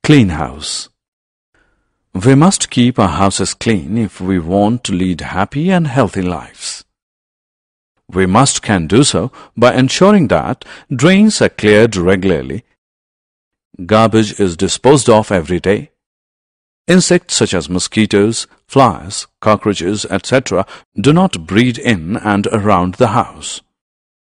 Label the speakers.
Speaker 1: Clean house. We must keep our houses clean if we want to lead happy and healthy lives. We can do so by ensuring that drains are cleared regularly, garbage is disposed of every day, insects such as mosquitoes, flies, cockroaches, etc. do not breed in and around the house.